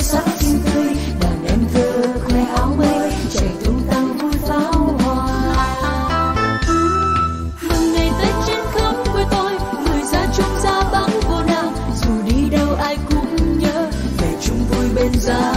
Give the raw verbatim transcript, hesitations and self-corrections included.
sắc xinh tươi, đàn em thơ khoe áo mới chạy tung tăng vui pháo hoa. Mừng ngày Tết trên khắp quê tôi, người ra chung ra bắn vô nào, dù đi đâu ai cũng nhớ về chung vui bên gia